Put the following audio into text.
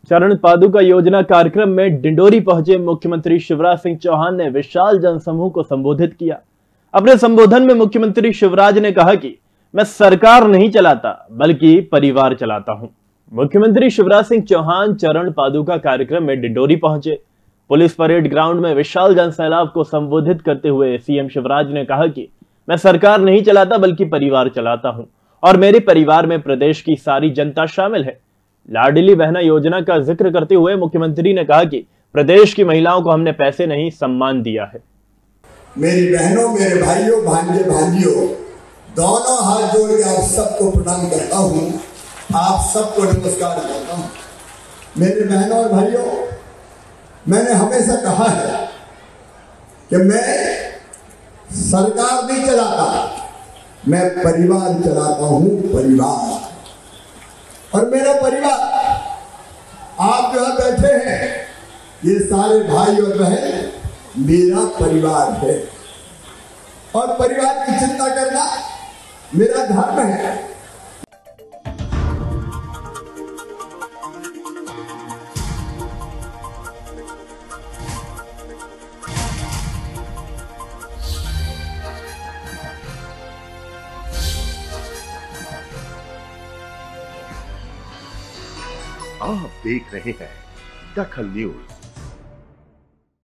चरण पादुका योजना कार्यक्रम में डिंडोरी पहुंचे मुख्यमंत्री शिवराज सिंह चौहान ने विशाल जनसमूह को संबोधित किया। अपने संबोधन में मुख्यमंत्री शिवराज ने कहा कि मैं सरकार नहीं चलाता बल्कि परिवार चलाता हूं। मुख्यमंत्री शिवराज सिंह चौहान चरण पादुका कार्यक्रम में डिंडोरी पहुंचे। पुलिस परेड ग्राउंड में विशाल जनसैलाब को संबोधित करते हुए सीएम शिवराज ने कहा कि मैं सरकार नहीं चलाता बल्कि परिवार चलाता हूं और मेरे परिवार में प्रदेश की सारी जनता शामिल है। लाडली बहना योजना का जिक्र करते हुए मुख्यमंत्री ने कहा कि प्रदेश की महिलाओं को हमने पैसे नहीं सम्मान दिया है। मेरी बहनों, मेरे भाइयों, भांजे भांजियों, दोनों हाथ जोड़ के आप सबको प्रणाम करता हूं, आप सबको नमस्कार करता हूं। मेरे बहनों और भाइयों, मैंने हमेशा कहा है कि मैं सरकार नहीं चलाता, मैं परिवार चलाता हूं, परिवार। और मेरा परिवार, आप जो बैठे हैं, ये सारे भाई और बहन मेरा परिवार है और परिवार की चिंता करना मेरा धर्म है। आप देख रहे हैं दखल न्यूज।